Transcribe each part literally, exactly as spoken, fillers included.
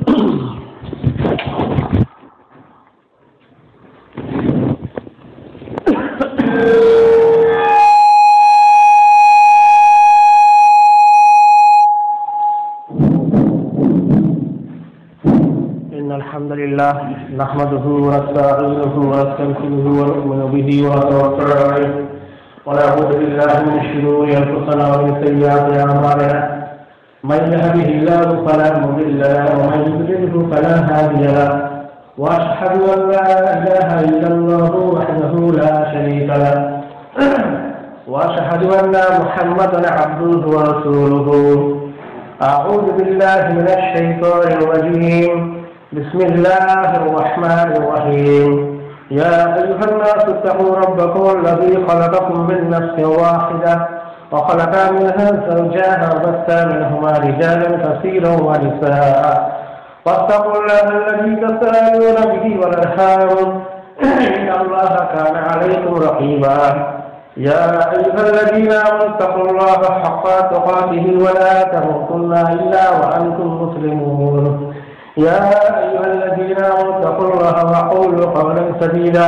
الحمد لله نحمده ونستعينه ونستغفره ونؤمن به ونتوكل عليه ونعوذ بالله من شرور انفسنا ومن سيئات اعمالنا من يهده الله فلا مضل له ومن يضلله فلا هادي له واشهد ان لا اله الا الله وحده لا شريك له واشهد ان محمدا عبده ورسوله. اعوذ بالله من الشيطان الرجيم. بسم الله الرحمن الرحيم. يا أيها الناس اتقوا ربكم الذي خلقكم من نفس واحدة وخلق منها زوجها وبث منهما رجالا كثيرا ونساء واتقوا الله الذي تساءلون به والأرحام إن الله كان عليكم رقيبا. يا أيها الذين آمنوا اتقوا الله حق تقاته ولا تموتن إلا وأنتم مسلمون. يا أيها الذين آمنوا اتقوا الله وقولوا قولا سديدا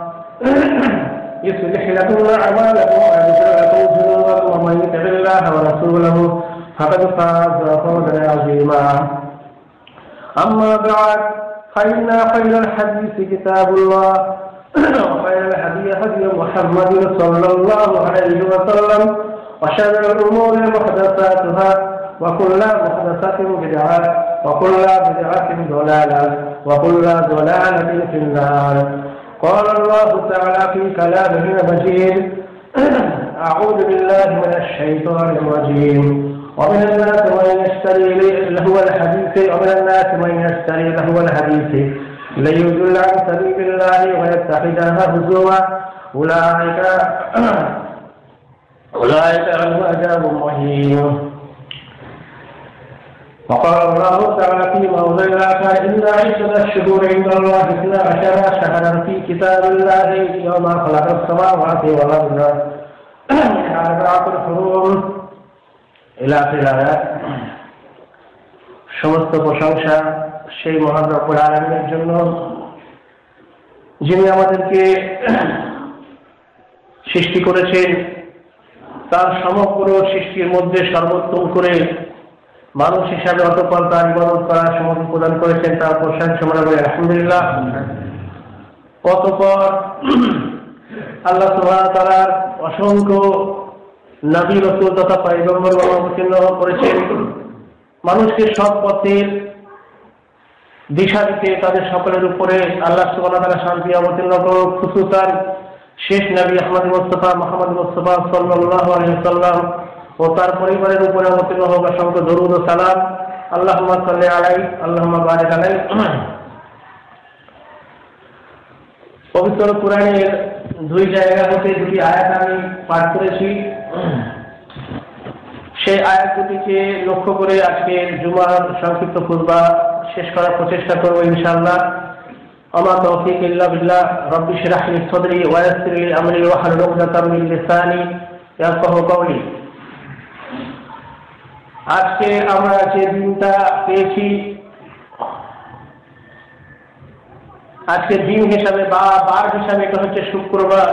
يصلح لكم أعمالكم ويغفر لكم ذنوبكم ومن يطع الله ورسوله فقد فاز فوزا عظيما. أما بعد فإن خير الحديث كتاب الله وخير الهدي هدي محمد صلى الله عليه وسلم وشر الأمور محدثاتها وكل محدثة بدعة وكل بدعة ضلالة وكل ضلالة في النار. قال الله تعالى في كلامه المجيد: أعوذ بالله من الشيطان الرجيم. ومن الناس من يشتري لهو الحديث ومن الناس من يشتري لهو الحديث ليضل عن سبيل الله ويتخذها هزوا أولئك أولئك عنه عذاب مهين. وقال الله تعالى في موضع آخر: إن عدة الشهور عند الله اثنا عشر شهرا في كتاب الله يوم خلق السماوات والأرض منها أربعة حرم إلى آخر الآيات. সমস্ত প্রশংসা সেই মহান রব্বুল আলামিনের জন্য, যিনি আমাদেরকে সৃষ্টি করেছেন, তার সমগ্র সৃষ্টির মধ্যে সর্বোত্তম করে মানুষ হিসাবে অতঃপর তার ইবাদত করার সমর্থন প্রদান করেছেন। তার প্রশংসা আমরা বলি আলহামদুলিল্লাহ। অতঃপর আল্লাহ সুবহানাহু ওয়া তাআলার অসংখ্য নবী রাসূল তথা পয়গম্বর অবতীর্ণ করেছেন মানুষকে সৎ পথের দিশা দিতে, তাদের সকলের উপরে আল্লাহ সুবহানাহু ওয়া তাআলা শান্তি অবতীর্ণ করুন। খুসুসান শেষ নবী আহমদ মুস্তাফা মুহাম্মদ মুস্তাফা সাল্লাল্লাহু আলাইহি ওয়াসাল্লাম ও তার পরিবারের উপরে অবতীর্ণ হোক অসংখ্য দরুদ ও সালাম। আল্লাহুম্মা সাল্লি আলাইহি আল্লাহুম্মা বারিক আলাইহি। পবিত্র কুরআনের দুই জায়গা হতে দুটি আয়াত আমি পাঠ করেছি। সেই আয়াত দুটিকে লক্ষ্য করে আজকে জুমার সংক্ষিপ্ত খুতবা শেষ করার প্রচেষ্টা করব ইনশাআল্লাহ। আমা তৌফিক ইল্লা বিল্লাহ। রব্বি ইশরাহ লি সাদরি ওয়া ইয়াসসির লি আমরি ওয়াহলুল উকদাতাম মিন লিসানি ইয়াফকাহু কওলি। আজকে আমরা যে দিনটা পেয়েছি, আজকে দিন হিসাবে বা বার হিসাবে এটা হচ্ছে শুক্রবার,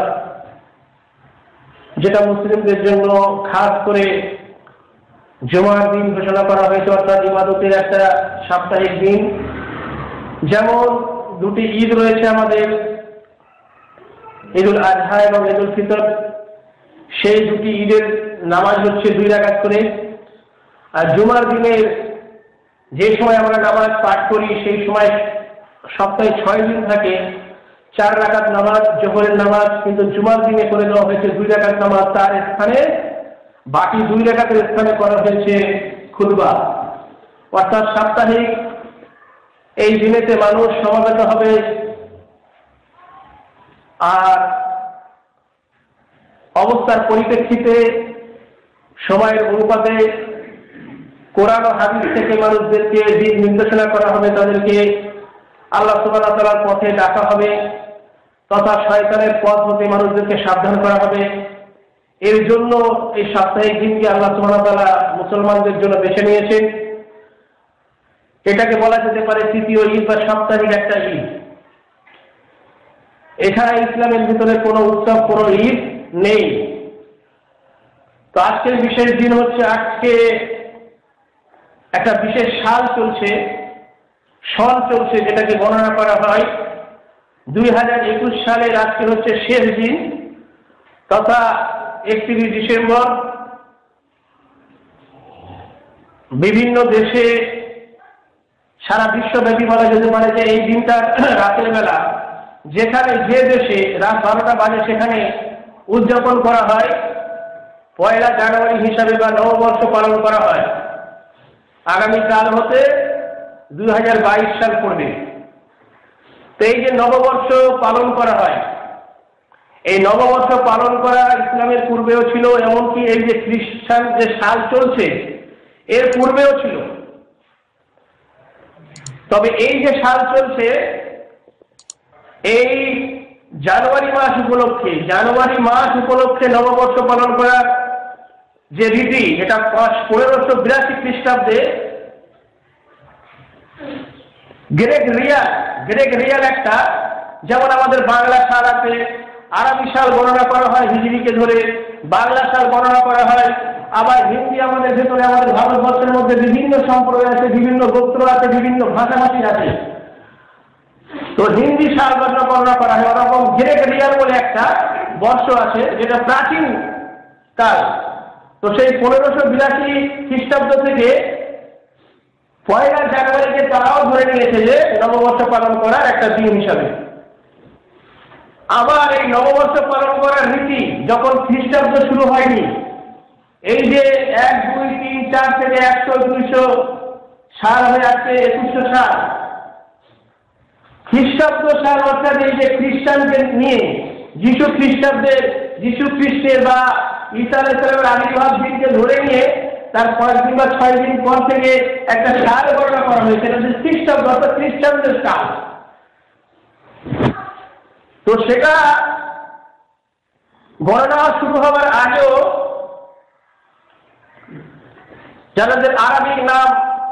যেটা মুসলিমদের জন্য খাস করে জুমার দিন ঘোষণা করা হয়েছে, অর্থাৎ ইবাদতের একটা সাপ্তাহিক দিন। যেমন দুটি ঈদ রয়েছে আমাদের, ঈদুল আজহা এবং ঈদুল ফিতর। সেই দুটি ঈদের নামাজ হচ্ছে দুই রাকাত করে। আর জুমার দিনের যে সময় আমরা নামাজ পাঠ করি সেই সময় সপ্তাহে ছয় দিন থাকে, চার রাকাত নামাজ জোহরের নামাজ, কিন্তু জুমার দিনে করে দেওয়া হয়েছে দুই রাকাত নামাজ। তার স্থানে বাকি দুই রাকাতের স্থানে করা হয়েছে খুতবা। অর্থাৎ সাপ্তাহিক এই দিনেতে মানুষ সমাবেত হবে। আর অবস্থার পরিপ্রেক্ষিতে সময়ের অনুপাতে কোরআন ও হাদিস থেকে মানুষদেরকে দিক নির্দেশনা করা হবে, তাদেরকে আল্লাহ সুবহানাহু ওয়া তাআলার পথে ডাকা হবে তথা শয়তানের পথ হতে মানুষদেরকে সাবধান করা হবে। এর জন্য এই সাপ্তাহিক দিনকে আল্লাহ সুবহানাহু ওয়া তাআলা মুসলমানদের জন্য বেছে নিয়েছেন। এটাকে বলা যেতে পারে তৃতীয় ঈদ বা সাপ্তাহিক একটা ঈদ। এছাড়া ইসলামের ভিতরে কোনো উৎসব, কোনো ঈদ নেই। তো আজকের বিশেষ দিন হচ্ছে, আজকে একটা বিশেষ সাল চলছে, সন চলছে, যেটাকে গণনা করা হয় দুই হাজার একুশ সালের আজকে হচ্ছে শেষ দিন, তথা একত্রিশ ডিসেম্বর। বিভিন্ন দেশে, সারা বিশ্বব্যাপী বলা যেতে পারে যে এই দিনটা রাতের বেলা যেখানে যে দেশে রাত বারোটা বাজে সেখানে উদযাপন করা হয়, পয়লা জানুয়ারি হিসাবে বা নববর্ষ পালন করা হয়। আগামীকাল হতে দুই হাজার বাইশ সাল পড়বে। তো এই যে নববর্ষ পালন করা হয়, এই নববর্ষ পালন করা ইসলামের পূর্বেও ছিল, এমনকি এই যে খ্রিস্টান যে সাল চলছে এর পূর্বেও ছিল। তবে এই যে সাল চলছে, এই জানুয়ারি মাস উপলক্ষে জানুয়ারি মাস উপলক্ষে নববর্ষ পালন করার যে রীতি, এটা পনেরোশো বিরাশি খ্রিস্টাব্দে গ্রেক রিয়াল গ্রেক রিয়াল একটা, যেমন আমাদের বাংলা সাল আছে, আরবি সাল গণনা করা হয় হিজরিকে ধরে, বাংলা সাল গণনা করা হয়। আবার হিন্দি আমাদের ভেতরে, আমাদের ভারতবর্ষের মধ্যে বিভিন্ন সম্প্রদায় আছে, বিভিন্ন গোত্র আছে, বিভিন্ন ভাষাভাষী আছে। তো হিন্দি সাল গণনা করা হয়। ওরকম গ্রেক রিয়াল বলে একটা বর্ষ আছে, যেটা প্রাচীন কাল। তো সেই পনেরোশো বিরাশি খ্রিস্টাব্দ থেকে পয়লা জানুয়ারিকে তারাও ধরে নিয়েছে যে নববর্ষ পালন করার একটা দিন হিসাবে। আবার এই নববর্ষ পালন করার রীতি যখন খ্রিস্টাব্দ শুরু হয়নি, এই যে এক দুই তিন চার থেকে একশো দুইশো সাল হয়ে আসছে একুশশো সাল, খ্রিস্টাব্দ সাল অর্থাৎ এই যে খ্রিস্টানদের নিয়ে যিশু খ্রিস্টাব্দের যিশু খ্রিস্টের বা ঈসা আলাইহিস সালামের আবির্ভাব দিনকে ধরে নিয়ে তার পাঁচ দিন বা ছয় দিন পর থেকে একটা সাল গণনা করা হয়েছে, এটা হচ্ছে খ্রিস্টাব্দ অর্থাৎ খ্রিস্টানদের সাল। তো সেটা গণনা শুরু হওয়ার আগেও যাদের আরবিক নাম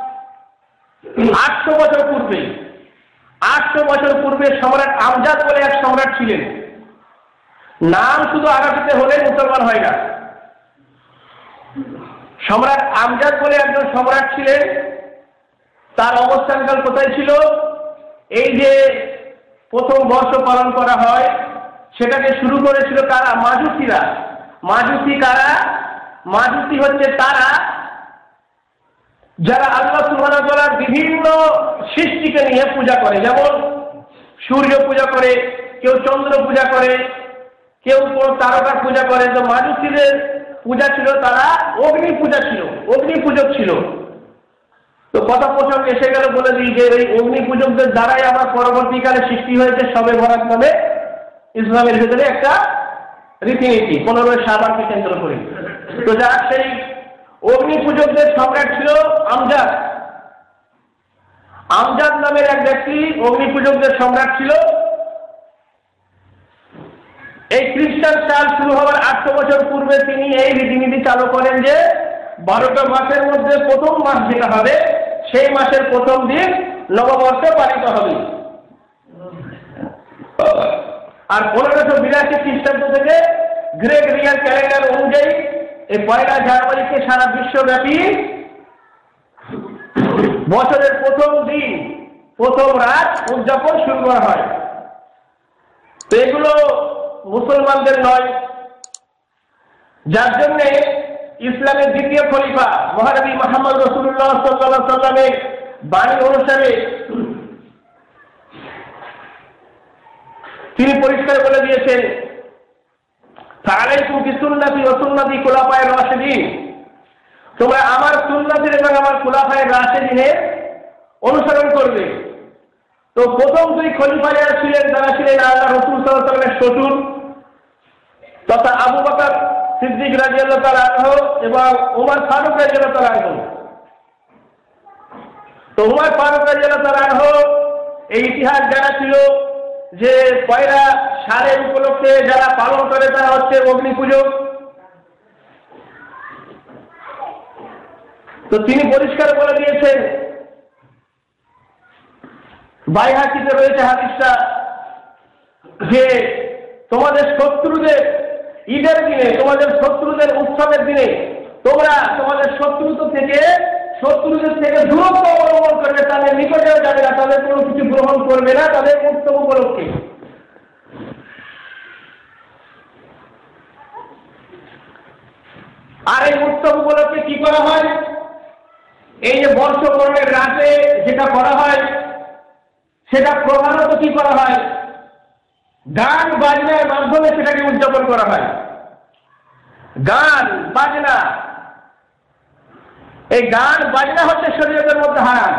আটশো বছর পূর্বে আটশো বছর পূর্বে সম্রাট আমজাদ বলে এক সম্রাট ছিলেন। নাম শুধু আরবিতে হলে মুসলমান হয় না। সম্রাট আমজাদ বলে একজন সম্রাট ছিলেন। তার অবস্থানকাল কোথায় ছিল? এই যে প্রথম বর্ষ পালন করা হয় সেটাকে শুরু করেছিল কারা? মাজুসিরা। মাজুসি কারা? মাজুসি হচ্ছে তারা যারা আল্লাহ সুবহানাহু ওয়া তাআলার বিভিন্ন সৃষ্টিকে নিয়ে পূজা করে। যেমন সূর্য পূজা করে, কেউ চন্দ্র পূজা করে, কেউ কোন তারকার পূজা করে। তো মাজুসিদের পূজা ছিল, তারা অগ্নি পূজা ছিল, অগ্নি পূজক ছিল। তো কথা প্রসঙ্গ এসে গেল, বলে দিই যে এই অগ্নি পূজকদের দ্বারাই আমার পরবর্তীকালে সৃষ্টি হয়েছে শবে বরাত নামে ইসলামের ভিতরে একটা রীতিনীতি, পনেরোই শাবানকে কেন্দ্র করে। তো যারা সেই অগ্নি পূজকদের সম্রাট ছিল আমজাদ। আমজাদ নামের এক ব্যক্তি অগ্নি পূজকদের সম্রাট ছিল। এই খ্রিস্টান সাল শুরু হওয়ার আটশো বছর পূর্বে তিনি এই রীতিনীতি চালু করেন যে বারোটা মাসের মধ্যে প্রথম মাস যেটা হবে সেই মাসের প্রথম দিন নববর্ষ পালিত হবে। আর পনেরোশো বিরাশি খ্রিস্টাব্দ থেকে গ্রেক রিয়াল ক্যালেন্ডার অনুযায়ী এই পয়লা জানুয়ারিকে সারা বিশ্বব্যাপী বছরের প্রথম দিন, প্রথম রাত উদযাপন শুরু করা হয়। তো এগুলো মুসলমানদের নয়, যার জন্যে ইসলামের দ্বিতীয় খলিফা মহানবী মুহাম্মদ রাসূলুল্লাহ সাল্লাল্লাহু আলাইহি ওয়াসাল্লামের বাণী অনুসারে তিনি পরিষ্কার বলে দিয়েছেন, ফাআলাইকুম বিসুন্নতি ওয়া সুন্নতি খুলাফায়ে রাশিদিন, তোমরা আমার সুন্নাতের এবং আমার খুলাফায়ে রাশিদিনের অনুসরণ করবে। তো প্রথম দুই খলিফা যারা ছিলেন তারা ছিলেন আল্লাহ রাসূল সাল্লাল্লাহু আলাইহি ওয়াসাল্লামের শ্বশুর তথা আবু বকর সিদ্দিক রাদিয়াল্লাহু তাআলা আনহু এবং উমর ফারুক রাদিয়াল্লাহু তাআলা আনহু। তো উমর ফারুক রাদিয়াল্লাহু তাআলা আনহু এই ইতিহাস জানা ছিল যে পয়লা সালের উপলক্ষে যারা পালন করে তারা হচ্ছে অগ্নি পূজক। তো তিনি পরিষ্কার বলে দিয়েছেন বাইহাকিতে রয়েছে হাদিসটা যে তোমাদের শত্রুদের ঈদের দিনে, তোমাদের শত্রুদের উৎসবের দিনে তোমরা তোমাদের শত্রুত থেকে শত্রুদের থেকে দূরত্ব অবলম্বন করবে, তাদের নিকটেও যাবে না, তাদের কোনো কিছু গ্রহণ করবে না তাদের উৎসব উপলক্ষে। আর এই উৎসব উপলক্ষে কি করা হয়? এই যে বর্ষবরণের রাতে যেটা করা হয় সেটা প্রধানত কি করা হয়? গান বাজনার মাধ্যমে সেটাকে উদযাপন করা হয়। গান বাজনা, এই গান বাজনা হচ্ছে শরীয়তের মধ্যে হারাম।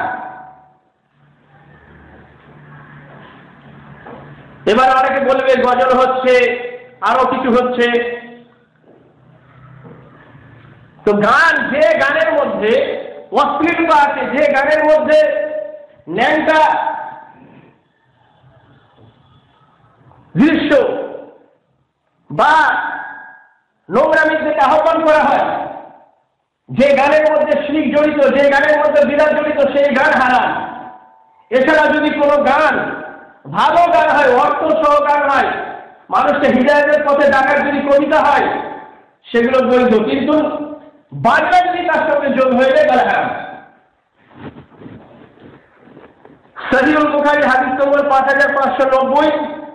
এবার অনেকে বলবে গজল হচ্ছে, আরো কিছু হচ্ছে। তো গান, যে গানের মধ্যে অশ্লীলতা আছে, যে গানের মধ্যে ন্যাংটা দৃশ্য বা নোংরামির দিকে আহ্বান করা হয়, যে গানের মধ্যে শিরক জড়িত, যে গানের মধ্যে বিদাত জড়িত, সেই গান হারাম। এছাড়া যদি কোনো গান ভালো গান হয়, অর্থ সহ গান হয়, মানুষকে হিদায়াতের পথে ডাকার যদি কবিতা হয়, সেগুলো বৈধ। কিন্তু বাজনা যদি তার সঙ্গে যোগ হয়ে যায় তাহলে হারাম। সহিহুল বুখারী হাদিস নম্বর পাঁচ হাজার পাঁচশো নব্বই,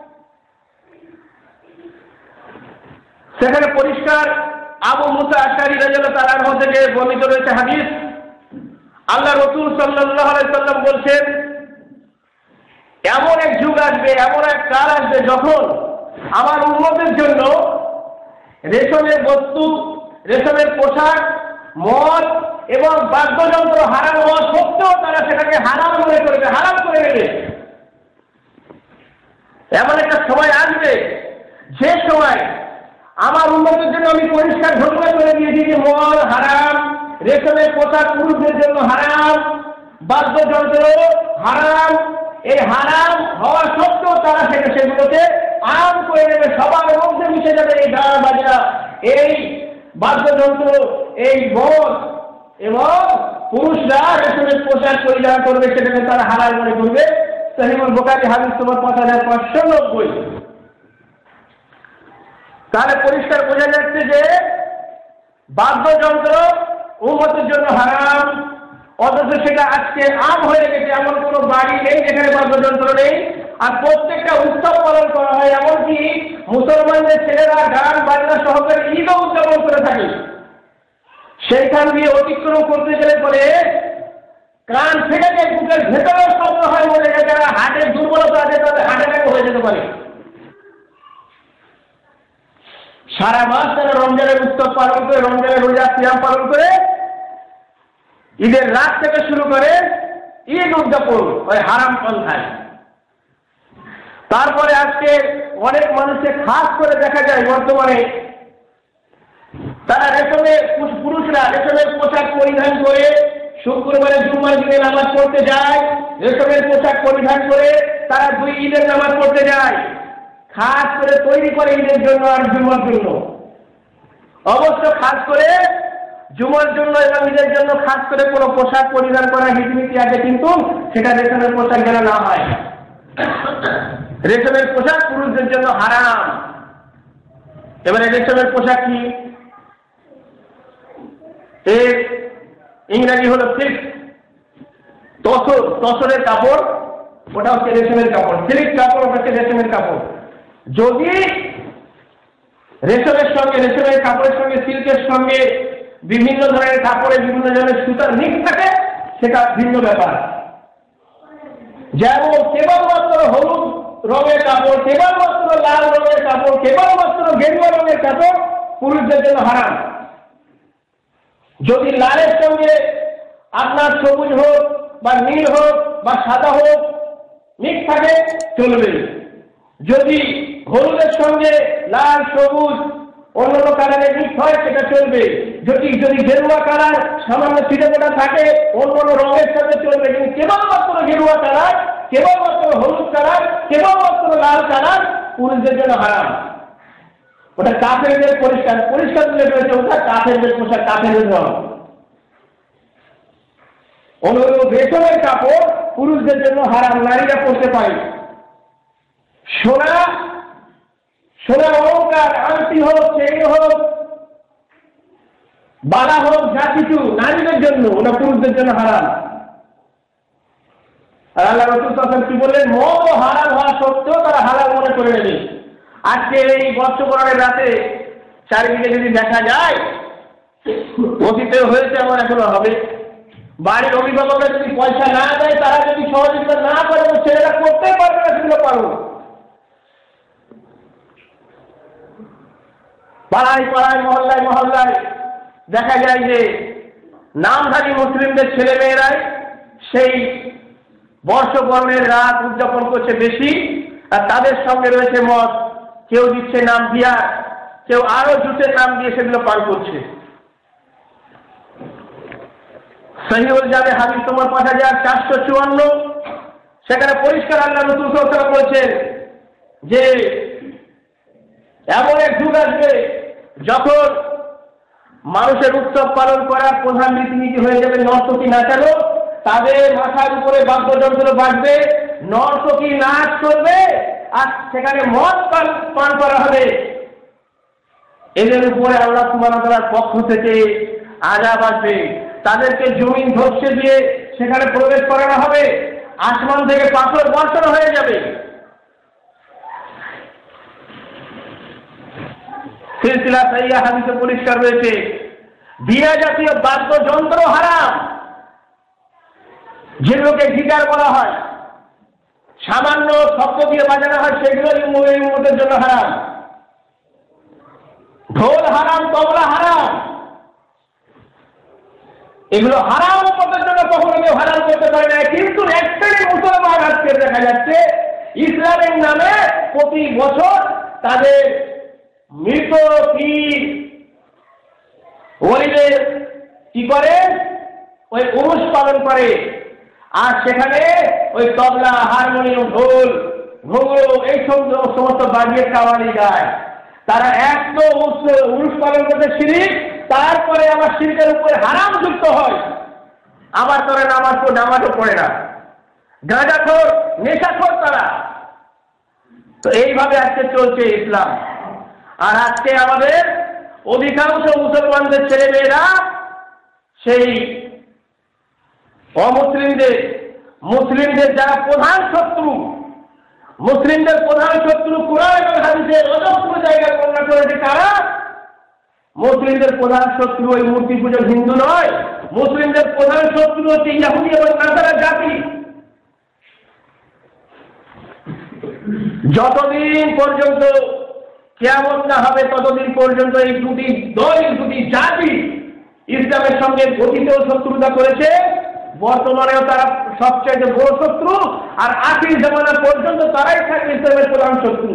সেখানে পরিষ্কার আবু মুসা আশআরী রাদিয়াল্লাহু তাআলা আনহু থেকে বর্ণিত রয়েছে হাদিস। আল্লাহ রাসূল সাল্লাল্লাহু আলাইহি সাল্লাম বলছেন, এমন এক যুগ আসবে, এমন এক কাল আসবে যখন আমার উম্মতের জন্য রেশমের বস্তু, রেশমের পোশাক, মদ এবং বাদ্যযন্ত্র হারাম হওয়া সত্ত্বেও তারা সেটাকে হারাম মনে করবে, হারাম করে নেবে। এমন একটা সময় আসবে যে সময় আমার উম্মতের জন্য আমি পরিষ্কার ঘোষণা করে দিয়েছি যে মদ হারাম, রেশমের পোশাক পুরুষদের জন্য হারাম, বাদ্যযন্ত্র হারাম। এই হারাম হওয়া সত্ত্বেও তারা সেটা সেগুলোকে আম করে নেবে, সবার মধ্যে মিশে যাবে এই গান বাজনা, এই বাদ্যযন্ত্র, এই মদ, এবং পুরুষরা রেশমের পোশাক পরিধান করবে, সেটাকে তারা হারাম মনে করবে। সহিহুল বুখারী হাদিস নম্বর পাঁচ হাজার পাঁচশো নব্বই। তাহলে পরিষ্কার বোঝা যাচ্ছে যে বাদ্যযন্ত্র উম্মতের জন্য হারাম, অথচ সেটা আজকে আম হয়ে গেছে। এমন কোনো বাড়ি নেই যেখানে বাদ্যযন্ত্র নেই, আর প্রত্যেকটা উৎসব পালন করা হয়। এমনকি মুসলমানদের ছেলেরা গান বাজনা সহকারে ঈদও উদযাপন করে থাকে। সেইখান দিয়ে অতিক্রম করতে গেলে পরে কান থেকে যে বুকের ভেতরেও শব্দ হয়, মনে হয় যারা হার্টের দুর্বলতা আছে তাদের হার্ট অ্যাটাক হয়ে যেতে পারে। সারা মাস তারা রমজানের উৎসব পালন করে, রমজানের রোজা সিয়াম পালন করে, ঈদের রাত থেকে শুরু করে ঈদ উদযাপন ওই হারাম পন্থায়। তারপরে আজকে অনেক মানুষকে খাস করে দেখা যায় বর্তমানে তারা রেশমের, পুরুষরা রেশমের পোশাক পরিধান করে শুক্রবারে জুম্মার দিনে নামাজ পড়তে যায়, রেশমের পোশাক পরিধান করে তারা দুই ঈদের নামাজ পড়তে যায়, খাস করে তৈরি করে ঈদের জন্য আর জুম্মার জন্য। অবশ্য খাস করে জুমার জন্য এবং ঈদের জন্য খাস করে কোনো পোশাক পরিধান করার রীতিনীতি আছে, কিন্তু সেটা রেশমের পোশাক যেন না হয়। রেশমের পোশাক পুরুষদের জন্য হারাম। এবারে রেশমের পোশাক কি? এর ইংরাজি হলো সিল্ক। তসর, তসরের কাপড়, ওটা হচ্ছে রেশমের কাপড়। সিল্ক কাপড় হচ্ছে রেশমের কাপড়। যদি রেশমের সঙ্গে, রেশমের কাপড়ের সঙ্গে সিল্কের সঙ্গে বিভিন্ন ধরনের কাপড়ে বিভিন্ন ধরনের সুতার মিক্স থাকে, সেটা ভিন্ন ব্যাপার। যেমন কেবলমাত্র হলুদ রঙের কাপড়, কেবলমাত্র লাল রঙের কাপড়, কেবলমাত্র গেরুয়া রঙের কাপড় পুরুষদের জন্য হারাম। যদি লালের সঙ্গে আপনার সবুজ হোক বা নীল হোক বা সাদা হোক মিক্স থাকে চলবে। যদি হলুদের সঙ্গে লাল, সবুজ, অন্যান্য কালারের মিক্স হয় সেটা চলবে। যদি যদি গেরুয়া কালার সামান্য ছিটেফোঁটা থাকে অন্যান্য রঙের সাথে চলবে। কিন্তু কেবলমাত্র গেরুয়া কালার, কেবলমাত্র হলুদ কালার, কেবলমাত্র লাল কালার পুরুষদের জন্য হারাম। ওটা কাফেরদের পরিষ্কার পরিষ্কার তুলে রয়েছে, ওটা কাফেরদের পোশাক, কাফেরদের রং। অনুরূপ রেশমের কাপড় পুরুষদের জন্য হারাম, নারীরা পরতে পারে। সোনা সোনা অলঙ্কার, আংটি হোক, চেইন হোক, বালা হোক, যা কিছু নারীদের জন্য, ওটা পুরুষদের জন্য হারাম। আর আল্লাহ রাসূল সাল্লাল্লাহু আলাইহি ওয়াসাল্লাম কি বললেন? মদ হারাম হওয়া সত্ত্বেও তারা হালাল মনে করে নেবে। আজকে এই বর্ষবরণের রাতে চারিদিকে যদি দেখা যায়, অতীতে হয়েছে, আমার এখনো হবে, বাড়ির অভিভাবকরা যদি পয়সা না দেয়, তারা যদি সহযোগিতা না করে, ছেলেরা করতে পারবে না, সেগুলো পারো। পাড়ায় পাড়ায়, মহল্লায় মহল্লায় দেখা যায় যে নামধারী মুসলিমদের ছেলে মেয়েরাই সেই বর্ষবরণের রাত উদযাপন করছে বেশি, আর তাদের সঙ্গে রয়েছে মদ। কেউ দিচ্ছে নাম দিয়া, কেউ আরো জুটের নাম দিয়ে সেগুলো পান করছে। সহিহুল জামে হাদিস নম্বর পাঁচ হাজার চারশো চুয়ান্ন, সেখানে পরিষ্কার আল্লাহ রাসূল সাল্লাল্লাহু আলাইহি ওয়াসাল্লাম বলছেন যে এমন এক যুগ আসবে যখন মানুষের উৎসব পালন করার প্রধান রীতিনীতি হয়ে যাবে নর্তকী নাচানো। তাদের মাথার উপরে বাদ্যযন্ত্র বাজবে, নর্তকী নাচ করবে, আর সেখানে মদ পান পান করা হবে। এদের উপরে আল্লাহ সুবহানাহু ওয়া তাআলার পক্ষ থেকে আযাব আসবে। তাদেরকে জমিন ধসে দিয়ে সেখানে প্রবেশ করানো হবে, আসমান থেকে পাথর বর্ষণ হয়ে যাবে। সিলসিলা সাহিহা হাদিসে পরিষ্কার রয়েছে, বিনা জাতীয় বাদ্যযন্ত্র হারাম, যেগুলোকে গিটার বলা হয়, সামান্য শব্দ দিয়ে বাজানো হয়, সেগুলো এই উম্মতের জন্য হারাম। ঢোল হারাম, তবলা হারাম, এগুলো হারাম উম্মতের জন্য কখনো কেউ হারাম করতে পারে না। কিন্তু একটাই মুসলমান আজকে দেখা যাচ্ছে ইসলামের নামে প্রতি বছর তাদের মৃত পীর ওলিদের কি করে, ওই উরুস পালন করে, আর সেখানে ওই তবলা, হারমোনিয়াম, ঢোল, ঘুঙরু এই সমস্ত বাজিয়ে কাওয়ালি গায়। তারা এক তো উরুস পালন করতে শিরিক, তারপরে আবার শিরকের উপরে হারাম যুক্ত হয়, আবার তারা নামাজ পড়ে, নামাজও পড়ে না, গাঁজাখোর, নেশাখোর তারা। তো এইভাবে আজকে চলছে ইসলাম। আর আজকে আমাদের অধিকাংশ মুসলমানদের ছেলে মেয়েরা সেই অমুসলিমদের, মুসলিমদের যারা প্রধান শত্রু, মুসলিমদের প্রধান শত্রু কুরআন এবং হাদিসের অজস্র জায়গায় বর্ণনা করেছে। কারা? মুসলিমদের প্রধান শত্রু ওই মূর্তি পূজক হিন্দু নয়, মুসলিমদের প্রধান শত্রু হচ্ছে ইহুদি এবং নাসারা জাতি। যতদিন পর্যন্ত কিয়ামত না হবে ততদিন পর্যন্ত এই দুটি দল, দুটি জাতি ইসলামের সঙ্গে অতীতেও শত্রুতা করেছে, বর্তমানেও তারা সবচেয়ে বড় শত্রু, আর আখির জামানা পর্যন্ত তারাই থাকবে ইসলামের প্রধান শত্রু।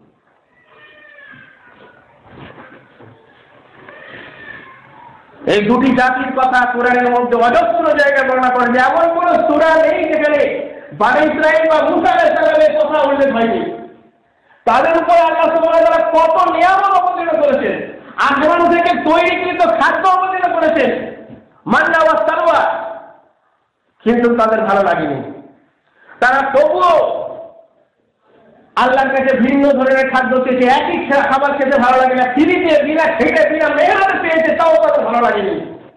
এই দুটি জাতির কথা কোরআনের মধ্যে অজস্র জায়গায় বর্ণনা করেছে। এমন কোন সূরা নেই যেখানে বনী ইসরাঈল বা মুসা আলাইহিস সালামের কথা উল্লেখ হয়নি। তাদের উপর আল্লাহ সুবহানাহু ওয়া তাআলা কত নিয়ামত অবতীর্ণ করেছেন, আসমান থেকে তৈরিকৃত খাদ্য অবতীর্ণ করেছেন, মান্না ওয়া সালওয়া, কিন্তু তাদের ভালো লাগেনি। তারা তবুও আল্লাহর কাছে ভিন্ন ধরনের খাদ্য চেয়েছে, একই খাবার খেতে ভালো লাগে না, ফ্রিতে বিনা খেটে বিনা মেহনতে পেয়েছে, তাও তাদের ভালো লাগেনি।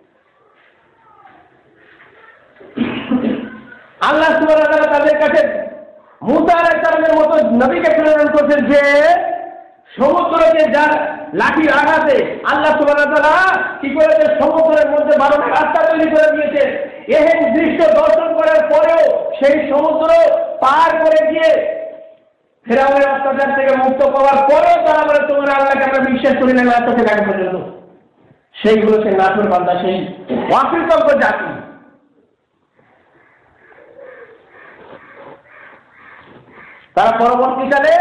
আল্লাহ সুবহানাহু ওয়া তাআলা তাদের কাছে মুসা আলাইহিস সালামের মতো নবীকে প্রেরণ করেছেন, যে সমুদ্রকে যার লাঠির আঘাতে আল্লাহ সুবহানাহু ওয়া তাআলা কি করেছে, সমুদ্রের মধ্যে বারোটা রাস্তা তৈরি করে দিয়েছে। এহেন দৃশ্য দর্শন করার পরেও সেই সমুদ্র পার করে গিয়ে ফেরাউনের অত্যাচার থেকে মুক্ত পাওয়ার পরেও তারা বলে, তোমার আল্লাহকে আমরা বিশ্বাস করি না, না চোখে দেখা পর্যন্ত। সেইগুলো সে নাফর বান্দা, সেই অকৃতজ্ঞ জাতি। তারা পরবর্তীকালে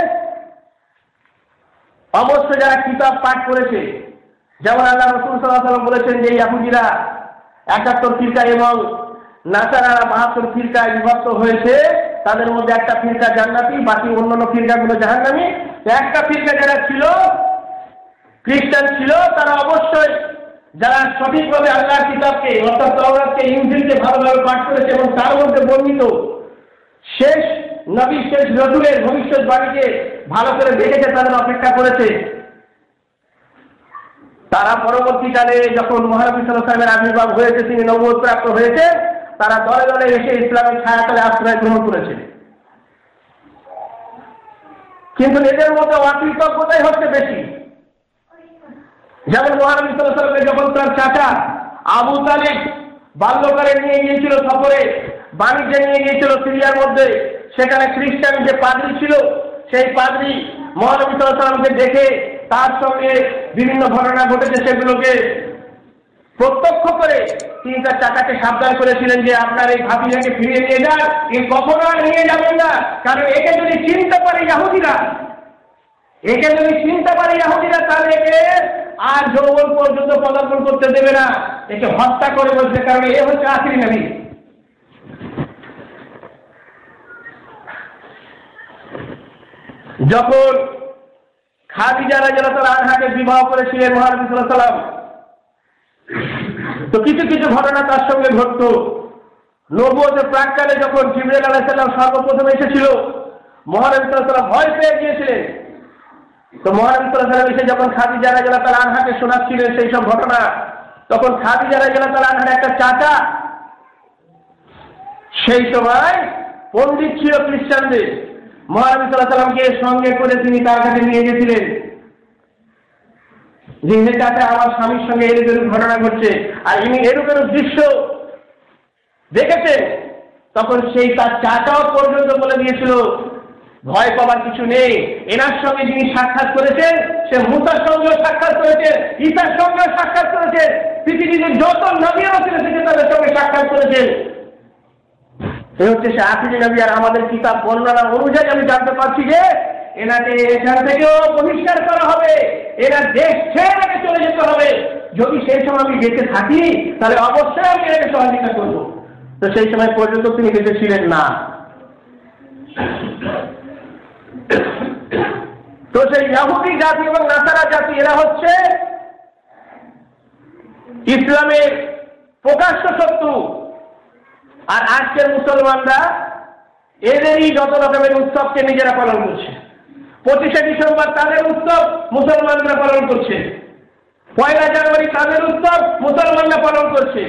অবশ্য যারা কিতাব পাঠ করেছে, যেমন আল্লাহ রাসূল সাল্লাল্লাহু আলাইহি ওয়াসাল্লাম বলেছেন যে ইহুদিরা একাত্তর ফিরকা এবং নাসারারা বাহাত্তর ফিরকায় বিভক্ত হয়েছে, তাদের মধ্যে একটা ফিরকা জান্নাতি, বাকি অন্যান্য ফিরকাগুলো জাহান্নামী। একটা ফিরকা যারা ছিল, খ্রিস্টান ছিল, তারা অবশ্যই যারা সঠিকভাবে আল্লাহর কিতাবকে অর্থাৎ তাওরাতকে ইনজিলকে ভালোভাবে পাঠ করেছে এবং তার মধ্যে বর্ণিত শেষ নবী শেষ রাসূলের ভবিষ্যৎবাণীকে ভালো করে দেখেছে, তাদের অপেক্ষা করেছে। তারা পরবর্তীকালে যখন মহানবী সাল্লাল্লাহু আলাইহি ওয়াসাল্লামের আবির্ভাব হয়েছে, তিনি নবুয়ত প্রাপ্ত হয়েছে, তারা দলে দলে এসে ইসলামের ছায়াতলে আশ্রয় গ্রহণ করেছে। কিন্তু এদের মধ্যে অকৃতজ্ঞতাই হচ্ছে বেশি। যেমন মহানবী সাল্লাল্লাহু আলাইহি ওয়াসাল্লামকে যখন তার চাচা আবু তালিব বাল্যকালে নিয়ে গিয়েছিল সফরে, বাণিজ্যে নিয়ে গিয়েছিল সিরিয়ার মধ্যে, সেখানে খ্রিস্টান যে পাদ্রী ছিল সেই পাদ্রী মহানবী সাল্লাল্লাহু আলাইহি ওয়াসাল্লামকে দেখে তার সঙ্গে বিভিন্ন ঘটনা ঘটেছে সেগুলোকে প্রত্যক্ষ করে তিনি তার চাচাকে সাবধান করেছিলেন যে আপনার এই ভাতিজাকে ফিরিয়ে নিয়ে যান, এ কখনো আর নিয়ে যাবেন না, কারণ একে যদি চিনতে পারে ইহুদিরা একে যদি চিনতে পারে ইহুদিরা তাহলে একে আর যৌবন পর্যন্ত পদার্পণ করতে দেবে না, একে হত্যা করে বলছে, কারণ এ হচ্ছে আখিরি নবী। যখন খাদিজা রাদিয়াল্লাহু তাআলা আনহাকে বিবাহ করেছিলেন মহানবী সাল্লাল্লাহু আলাইহি ওয়াসাল্লাম, তো কিছু কিছু ঘটনা তার সঙ্গে ঘটতো। নবুয়তের প্রাক্কালে যখন জিবরাইল আলাইহিস সালাম সর্বপ্রথম এসেছিল, মহানবী সাল্লাল্লাহু আলাইহি ওয়াসাল্লাম ভয় পেয়ে গিয়েছিলেন। তো মহানবী সাল্লাল্লাহু আলাইহি ওয়াসাল্লাম এসে যখন খাদিজা রাদিয়াল্লাহু তাআলা আনহাকে শোনাচ্ছিলেন সেই সব ঘটনা, তখন খাদিজা রাদিয়াল্লাহু তাআলা আনহার একটা চাচা সেই সময় পণ্ডিত ছিল খ্রিস্টানদের, মহানবী সাল্লাল্লাহু আলাইহি ওয়াসাল্লামকে সঙ্গে করে তিনি তার কাছে নিয়ে গেছিলেন যে হে চাচা, আমার স্বামীর সঙ্গে এরূপ এরূপ ঘটনা ঘটছে, আর ইনি এরূপ এরূপ দৃশ্য দেখেছেন। তখন সেই তার চাচাও পর্যন্ত বলে দিয়েছিল ভয় পাবার কিছু নেই, এনার সঙ্গে যিনি সাক্ষাৎ করেছেন সে মুসার সঙ্গেও সাক্ষাৎ করেছেন, ঈসার সঙ্গেও সাক্ষাৎ করেছেন, পৃথিবীতে যত নবী রাসূল এসেছেন তাদের সঙ্গে সাক্ষাৎ করেছেন। এ হচ্ছে সে আখিরি নবী। আর আমাদের কিতাব বর্ণনা অনুযায়ী আমি জানতে পারছি যে এনাকে এখান থেকেও বহিষ্কার করা হবে, এরা দেশ ছেড়ে চলে যেতে হবে। যদি সেই সময় আমি বেঁচে থাকি তাহলে অবশ্যই আমি এটাকে সহযোগিতা করব। তো সেই সময় পর্যন্ত তিনি বেঁচে ছিলেন না। তো সেই ইহুদি জাতি এবং নাসারা জাতি এরা হচ্ছে ইসলামের প্রকাশ্য শত্রু। আর আজকের মুসলমানরা এদেরই যত রকমের উৎসবকে নিজেরা পালন করছে। পঁচিশে ডিসেম্বর তাদের উৎসব মুসলমানরা পালন করছে, পয়লা জানুয়ারি তাদের উৎসব মুসলমানরা পালন করছে,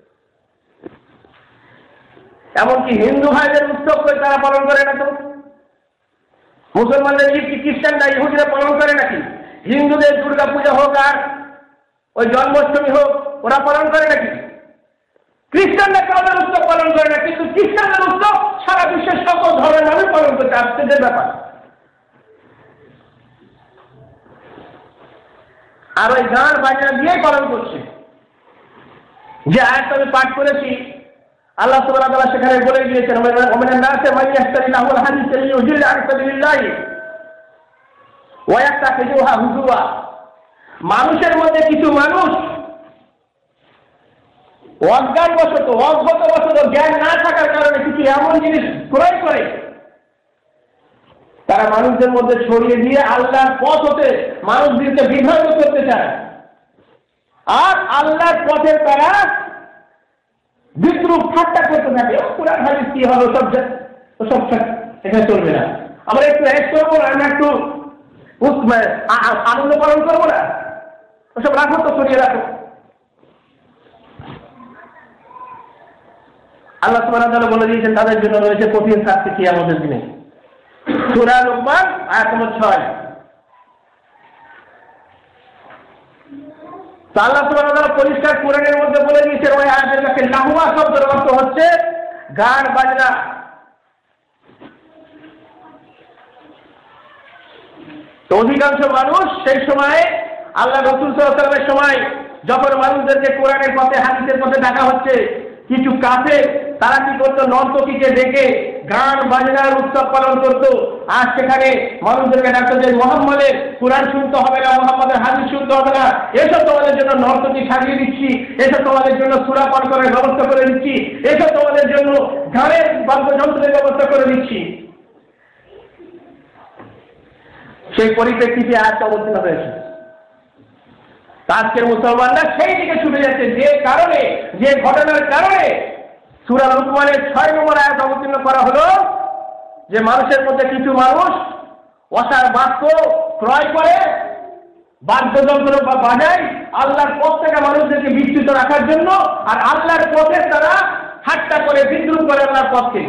এমনকি হিন্দু ভাইদের উৎসব করে তারা পালন করে না। তো মুসলমানদের ঈদ কি খ্রিস্টানরা ইহুদিরা পালন করে নাকি? হিন্দুদের দুর্গা পূজা হোক আর ওই জন্মাষ্টমী হোক ওরা পালন করে নাকি? খ্রিস্টানরা কাদের উৎসব পালন করে না, কিন্তু খ্রিস্টানদের উৎসব সারা বিশ্বের সকল ধর্মের মানুষ পালন করছে। আশ্চর্যের ব্যাপার। আর ওই গান বাজনা দিয়েই পালন করছে। যে আয়াত আমি পাঠ করেছি, আল্লাহ সুবহানাহু ওয়া তাআলা সেখানে বলে দিয়েছেন, ওমিনান নাসি মান ইয়াশতারিল্লাহুল হাদিসা লিইউযিল্লা আন সাবিলিল্লাহি ওয়া ইয়াত্তাখিযুহা হুজুয়া। মানুষের মধ্যে কিছু মানুষ অজ্ঞান বশত অজ্ঞত বশত জ্ঞান না থাকার কারণে কিছু এমন জিনিস ক্রয় করে তারা মানুষদের মধ্যে ছড়িয়ে দিয়ে আল্লাহর পথ হতে মানুষদেরকে বিভ্রান্ত করতে চায়। আর আল্লাহর পথের তারা বিদ্রুপ ঠাট্টা করতে থাকে। কোরআন হাদিস কি হবে ওসব ওসব এখানে চলবে না। আমরা একটু এস করবো না, আমরা একটু আনন্দ পালন করবো না, ওসব রাখো তো, সরিয়ে রাখো। আল্লাহ সুবহানাহু ওয়া তাআলা বলে দিয়েছেন তাদের জন্য রয়েছে কঠিন শাস্তি কিয়ামতের দিনে। সূরা লুকমান আয়াত নম্বর ছয়। আল্লাহ সুবহানাহু ওয়া তাআলা পরিষ্কার কোরআনের মধ্যে বলে দিয়েছেন ওই আয়াতের কাছে লাহুয়া শব্দের অর্থ হচ্ছে গান বাজনা। তো অধিকাংশ মানুষ সেই সময় আল্লাহ রাসূল সাল্লাল্লাহু আলাইহি ওয়াসাল্লামের সময় যখন মানুষদেরকে কোরআনের পথে হাদিসের পথে ডাকা হচ্ছে, কিছু কাফের তারা কি করতো, নর্তকীকে ডেকে গান বাজনার উৎসব পালন করতো। আর সেখানে মানুষদেরকে ডাকতো যে মোহাম্মদের কোরআন শুনতে হবে না, মোহাম্মদের হাদিস শুনতে হবে না, এসব তোমাদের জন্য নর্তকী সাজিয়ে দিচ্ছি, এসব তোমাদের জন্য সূরা পাঠ করার ব্যবস্থা করে দিচ্ছি, এসব তোমাদের জন্য গানের বাদ্যযন্ত্রের ব্যবস্থা করে দিচ্ছি। সেই পরিপ্রেক্ষিতে আয়াত অবতীর্ণ হয়েছে। আজকের মুসলমানরা সেই দিকে ছুটে যাচ্ছে, যে কারণে, যে ঘটনার কারণে সূরা লুকমানের ছয় নম্বর আয়াত অবতীর্ণ করা হলো যে মানুষের মধ্যে কিছু মানুষ অসার বাক্য ক্রয় করে, বাদ্যযন্ত্র বা বাজায় আল্লাহর পথ থেকে মানুষদেরকে বিচ্যুত রাখার জন্য, আর আল্লাহর পথে তারা ঠাট্টা করে বিদ্রুপ করে আল্লাহর পথকে।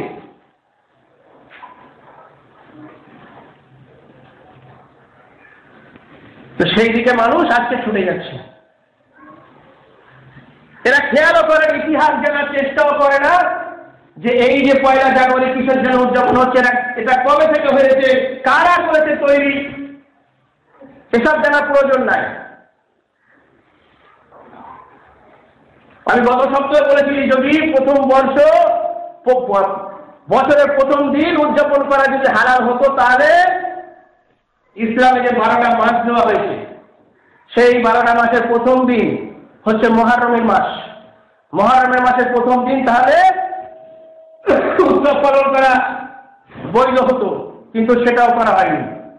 তো সেই দিকে মানুষ আজকে ছুটে যাচ্ছে। এরা খেয়ালও করে, ইতিহাস জানার চেষ্টাও করে না যে এই যে পয়লা জানুয়ারি কিসের জন্য উদযাপন হচ্ছে, এটা কবে থেকে হয়েছে, কারা করেছে তৈরি, এসব জানার প্রয়োজন নাই। আমি গত সপ্তাহে বলেছি, যদি প্রথম বর্ষ বছরের প্রথম দিন উদযাপন করা যদি হালাল হতো, তাহলে ইসলামে যে বারোটা মাস দেওয়া হয়েছে, সেই বারোটা মাসের প্রথম দিন হচ্ছে মুহররমের মাস। মুহররমের মাসের প্রথম দিন তাহলে উৎসব পালন করা বৈধ হতো, কিন্তু সেটাও করা হয়নি।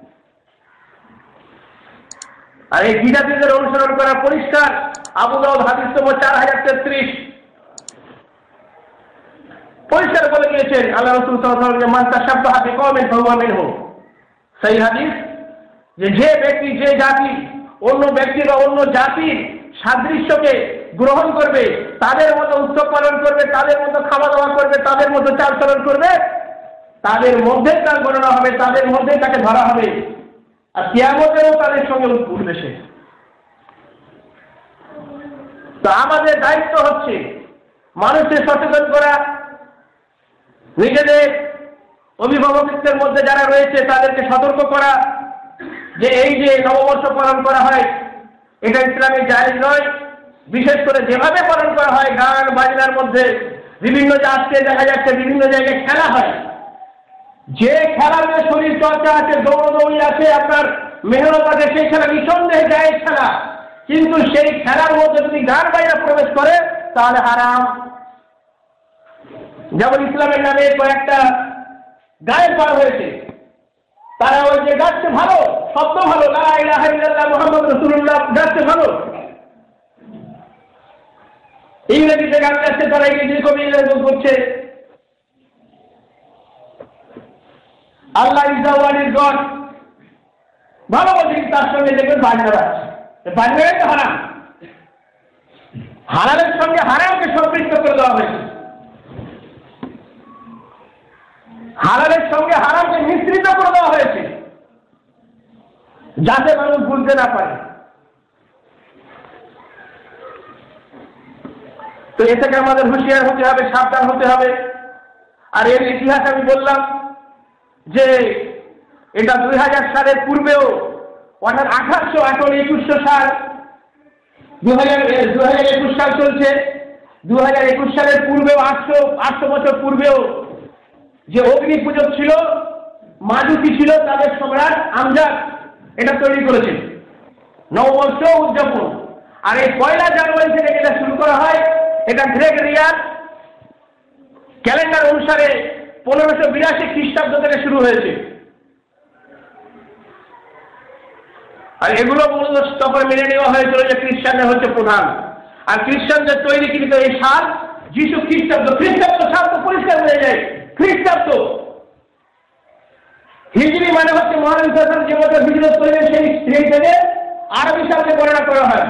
আর এই বিদাতীদের অনুসরণ করা পরিষ্কার। আবু দাউদ হাদিস নম্বর চার হাজার তেত্রিশ পরিষ্কার বলে গিয়েছেন আল্লাহ রাসূল সাল্লাল্লাহু আলাইহি ওয়াসাল্লাম, মান তাশাব্বাহা বিকওমিন ফাহুয়া মিনহুম। সেই হাদিস, যে যে ব্যক্তি যে জাতি অন্য ব্যক্তি বা অন্য জাতির সাদৃশ্যকে গ্রহণ করবে, তাদের মতো উৎসব পালন করবে, তাদের মতো খাওয়া দাওয়া করবে, তাদের মতো চালচলন করবে, তাদের মধ্যে তার গণনা হবে, তাদের মধ্যে তাকে ধরা হবে, আর কিয়ামতেও তাদের সঙ্গে উঠবে সে। তো আমাদের দায়িত্ব হচ্ছে মানুষকে সচেতন করা, নিজেদের অভিভাবকদের মধ্যে যারা রয়েছে তাদেরকে সতর্ক করা যে এই যে নববর্ষ পালন করা হয় এটা ইসলামে জায়েজ নয়। বিশেষ করে যেভাবে পালন করা হয় গান বাজনার মধ্যে, বিভিন্ন যে আজকে দেখা যাচ্ছে বিভিন্ন জায়গায় খেলা হয়, যে খেলাতে শরীর চর্চা আছে, দৌড়দৌড়ি আছে, আপনার মেহনত আছে, সেই খেলা নিঃসন্দেহে জায়েজ খেলা, কিন্তু সেই খেলার মধ্যে যদি গান বাজনা প্রবেশ করে তাহলে হারাম। যেমন ইসলামের নামে কয়েকটা গায়ক বার হয়েছে, তারা ওই যে গাচ্ছে ভালো, শব্দ ভালো, লা ইলাহা ইল্লাল্লাহ মুহাম্মদ রাসূলুল্লাহ গাচ্ছে ভালো, ইংরেজিতে গান গাচ্ছে, তারা ইংরেজি কবি ইংরেজি করছে, Allah is the one is God ভালো বলছে, তার সঙ্গে দেখবেন বাজনা বাজছে, বাজনাটাই তো হারাম। হারামের সঙ্গে হারামকে সম্পৃক্ত করে দেওয়া হয়েছে, হালালের সঙ্গে হারামকে মিশ্রিত করে দেওয়া হয়েছে, যাতে মানুষ বুঝতে না পারে। তো এ থেকে আমাদের হুঁশিয়ার হতে হবে, সাবধান হতে হবে। আর এর ইতিহাস আমি বললাম যে এটা দুই হাজার সালের পূর্বেও, অর্থাৎ আঠারোশো আঠারো একুশশো সাল দু হাজার দু হাজার একুশ সাল চলছে, দু হাজার একুশ সালের পূর্বেও আটশো আটশো বছর পূর্বেও যে অগ্নি পূজক ছিল, মাজুকি ছিল, তাদের সম্রাট আমজাদ এটা তৈরি করেছেন নববর্ষ উদযাপন। আর এই পয়লা জানুয়ারি থেকে যেটা শুরু করা হয়, এটা গ্রেগরিয়ান ক্যালেন্ডার অনুসারে পনেরোশো বিরাশি খ্রিস্টাব্দ থেকে শুরু হয়েছে। আর এগুলো মূলত তখন মেনে নেওয়া হয়েছিল যে খ্রিস্টানদের হচ্ছে প্রধান, আর খ্রিস্টানদের তৈরি কিন্তু এই সাল যিশু খ্রিস্টাব্দ, খ্রিস্টাব্দ সাল তো পরিষ্কার হয়ে যায়, খ্রিস্টাব্দ হিজরি মানে হচ্ছে মহানবী সাল্লাল্লাহু আলাইহি ওয়াসাল্লাম যে বছর হিজরত করলেন সেই সেই থেকে আরবি সালকে গণনা করা হয়।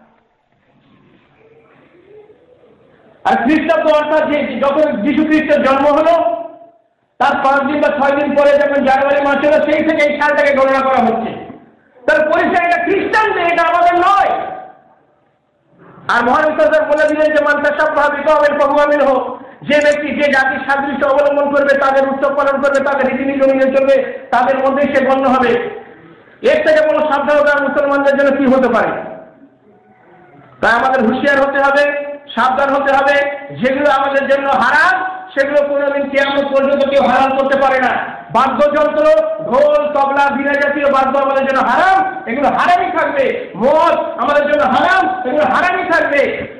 আর খ্রিস্টাব্দ অর্থাৎ যে যখন যিশু খ্রিস্টের জন্ম হলো তার পাঁচ দিন বা ছয় দিন পরে যখন জানুয়ারি মাস হলো, সেই থেকে এই সালটাকে গণনা করা হচ্ছে। তার পরিষ্কার এটা খ্রিস্টানদের, এটা আমাদের নয়। আর মহানবী সাল্লাল্লাহু আলাইহি ওয়াসাল্লাম বলে দিলেন যে মান তাশাব্বাহা বিকওমিন ফাহুয়া মিনহুম, যে ব্যক্তি যে জাতির সাদৃশ্য অবলম্বন করবে, তাদের উৎসব পালন করবে, তাদের রীতিনীতি অনুযায়ী চলবে, তাদের মধ্যেই সে গণ্য হবে। এর থেকে কোনো সাবধানতা মুসলমানদের জন্য কি হতে পারে? তাই আমাদের হুঁশিয়ার হতে হবে, সাবধান হতে হবে। যেগুলো আমাদের জন্য হারাম সেগুলো কোনোদিন কিয়ামত পর্যন্ত কেউ হারাম করতে পারে না। বাদ্যযন্ত্র, ঢোল, তবলা, বীণা জাতীয় বাদ্য আমাদের জন্য হারাম, এগুলো হারামই থাকবে। মদ আমাদের জন্য হারাম, এগুলো হারামই থাকবে।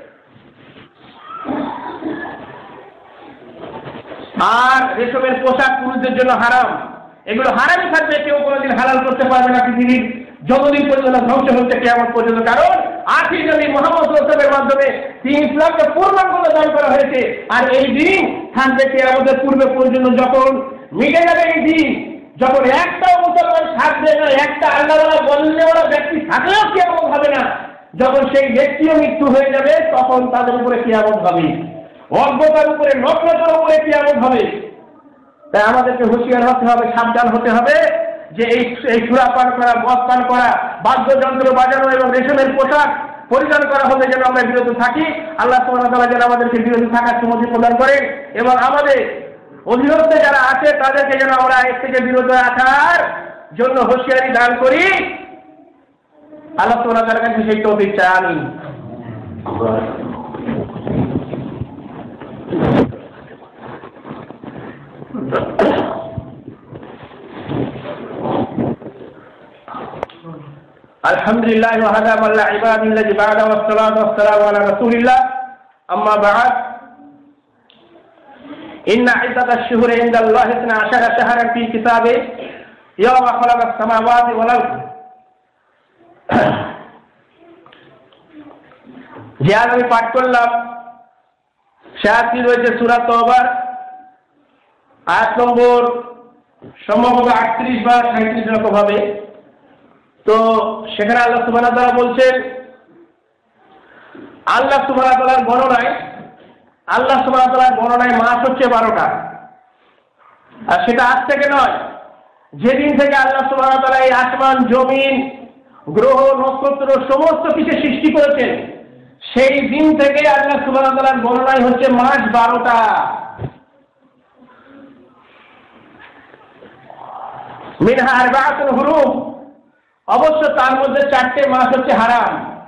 আর রেশমের পোশাক পুরুষদের জন্য হারাম, এগুলো হারামই থাকবে। কেউ কোনোদিন হালাল করতে পারবে না পৃথিবীর যতদিন পর্যন্ত ধ্বংস হচ্ছে কিয়ামত পর্যন্ত। কারণ আখি নবী মুহাম্মদ সাল্লাল্লাহু আলাইহি ওয়াসাল্লামের মাধ্যমে তিনি ইসলামকে পূর্ণাঙ্গ দান করা হয়েছে। আর এই দিন থাকবে কিয়ামতের পূর্বে পর্যন্ত। যখন মিটে যাবে এই দিন, যখন একটা মুসলমান থাকবে না, একটা আল্লাহওয়ালা বলনেওয়ালা ব্যক্তি থাকলেও কিয়ামত হবে না, যখন সেই ব্যক্তিও মৃত্যু হয়ে যাবে তখন তাদের উপরে কিয়ামত হবে, অজ্ঞতার উপরে নগ্নতার উপরে কিয়ামত হবে। তাই আমাদেরকে হুঁশিয়ার হতে হবে, সাবধান হতে হবে যে এই এই সুরা পান করা, মদ পান করা, বাদ্যযন্ত্র বাজানো এবং রেশমের পোশাক পরিধান করা হতে যেন আমরা বিরত থাকি। আল্লাহ সুবহানাহু ওয়া তাআলা যেন আমাদেরকে বিরত থাকার সুমতি প্রদান করেন এবং আমাদের অধীনস্থে যারা আছে তাদেরকে যেন আমরা এর থেকে বিরত রাখার জন্য হুঁশিয়ারি দান করি। আল্লাহ সুবহানাহু ওয়া তাআলার কাছে সেই তৌফিক চাই। আমিন। আলহামদুলিল্লাহ ওয়া হাদা মাল্লা ইবাদিল্লাহি বা'দা ওয়াস সালাতু ওয়াস সালামু আলা রাসূলিল্লাহ আম্মা বা'দ ইন্না ইদ্দাতাশ শুহুরি ইনদাল্লাহি ইসনা আশারা শাহরান ফি কিতাবি ইয়াওমা খালাকাস সামাওয়াতি ওয়াল আরদ। যে আজ আমি পাঠ করলাম সে আয়াতটি রয়েছে সূরা তওবার আয়াত নম্বর সম্ভবত আটত্রিশ বা সাঁইত্রিশ রকম হবে। তো সেখানে আল্লাহ সুবহানাহু ওয়া তাআলা বলছেন, আল্লাহ সুবহানাহু ওয়া তাআলার গণনায় আল্লাহ সুবহানাহু ওয়া তাআলার গণনায় মাস হচ্ছে বারোটা। আর সেটা আজ থেকে নয়, যেদিন থেকে আল্লাহ সুবহানাহু ওয়া তাআলা এই আসমান, জমিন, গ্রহ, নক্ষত্র সমস্ত কিছু সৃষ্টি করেছেন, সেই দিন থেকে আল্লাহ সুবহানাহু ওয়া তাআলার গণনায় হচ্ছে মাস বারোটা। মিনহা আরবাআতুন হুরুম, অবশ্য তার মধ্যে চারটে মাস হচ্ছে হারাম।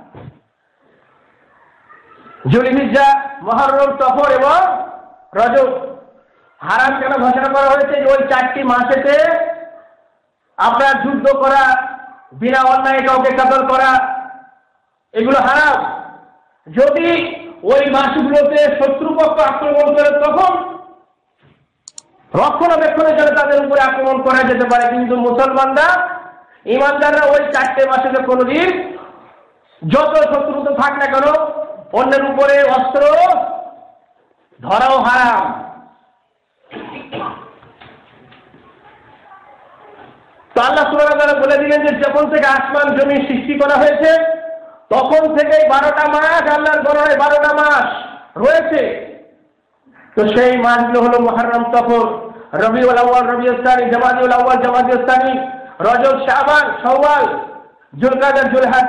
যুলহিজ্জা, মুহররম, সফর এবং রজব। হারাম কেন ঘোষণা করা হয়েছে? যে ওই চারটি মাসেতে আপনার যুদ্ধ করা, বিনা অন্যায় কাউকে কতল করা, এগুলো হারাম। যদি ওই মাসগুলোতে শত্রুপক্ষ আক্রমণ করে তখন রক্ষণাবেক্ষণের জন্য তাদের উপরে আক্রমণ করা যেতে পারে, কিন্তু মুসলমানরা, ইমানদাররা ওই চারটে মাসে কোনোদিন যত শত্রুতা থাক না কেন অন্যের উপরে অস্ত্র ধরাও হারাম। তো আল্লাহ সুবহানাহু ওয়া তাআলা বলে দিলেন যে যখন থেকে আসমান জমি সৃষ্টি করা হয়েছে তখন থেকে বারোটা মাস আল্লাহর গণনায় বারোটা মাস রয়েছে। তো সেই মাসগুলো হলো মুহররম, সফর, রবিউল আউয়াল, রবিউল সানি, জামাদিউল আউয়াল, জামাদিউল সানি, রজব, শাবান, শাওয়াল, যুলকাদা, যুলহজ।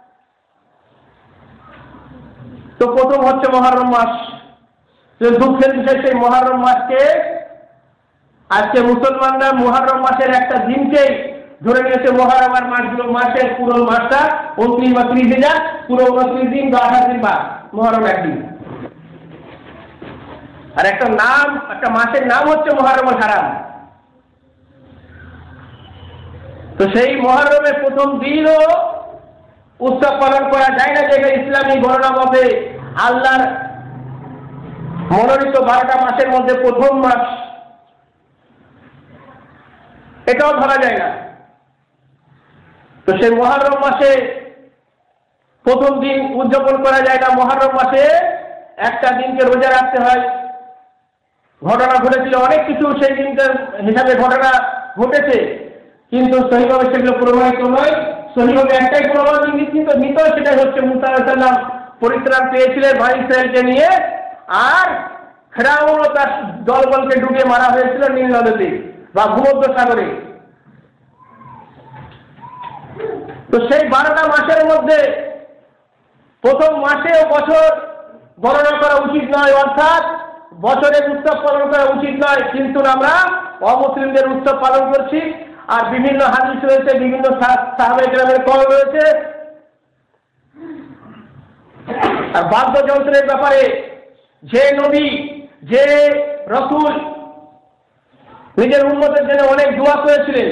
তো প্রথম হচ্ছে মুহররম মাস। দুঃখের বিষয়, সেই মুহররম মাসকে আজকে মুসলমানরা মুহররম মাসের একটা দিনকেই ধরে নিয়েছে মুহররম আর মাসগুলো, মাসের পুরো মাসটা উনত্রিশ বা ত্রিশ দিন, পুরো উনত্রিশ দিন বা আঠাশ দিন বা মুহররম একদিন। আর একটা নাম, একটা মাসের নাম হচ্ছে মুহররমুল হারাম। তো সেই মুহররমের প্রথম দিনও উৎসব পালন করা যায় না, যেটা ইসলামী গণনা মতে আল্লাহর মনোনীত বারোটা মাসের মধ্যে প্রথম মাস, এটাও ধরা যায় না। তো সেই মুহররম মাসে প্রথম দিন উদযাপন করা যায় না। মুহররম মাসে একটা দিনকে রোজা রাখতে হয়। ঘটনা ঘটেছিল অনেক কিছু সেই দিনটার হিসাবে ঘটনা ঘটেছে, কিন্তু সহিভাবে সেগুলো প্রমাণিত নয়। সহিভাবে একটাই প্রমাণ নিশ্চিত নিত, সেটাই হচ্ছে মুসা আলাইহিস সালাম পরিত্রাণ পেয়েছিলেন ভাই ইসরায়েলকে নিয়ে, আর ফিরআউন ও তার দলবলকে ডুবিয়ে মারা হয়েছিল নীল নদীতে বা ভূমধ্য সাগরে। তো সেই বারোটা মাসের মধ্যে প্রথম মাসে ও বছর গণনা করা উচিত নয়, অর্থাৎ বছরের উৎসব পালন করা উচিত নয়, কিন্তু আমরা অমুসলিমদের উৎসব পালন করছি। আর বিভিন্ন হাদিস রয়েছে, বিভিন্ন সাহাবায়ে কেরামের কল রয়েছে। আর বাদ্যযন্ত্রের ব্যাপারে যে নবী, যে রাসূল নিজের উম্মতের জন্য অনেক দোয়া করেছিলেন,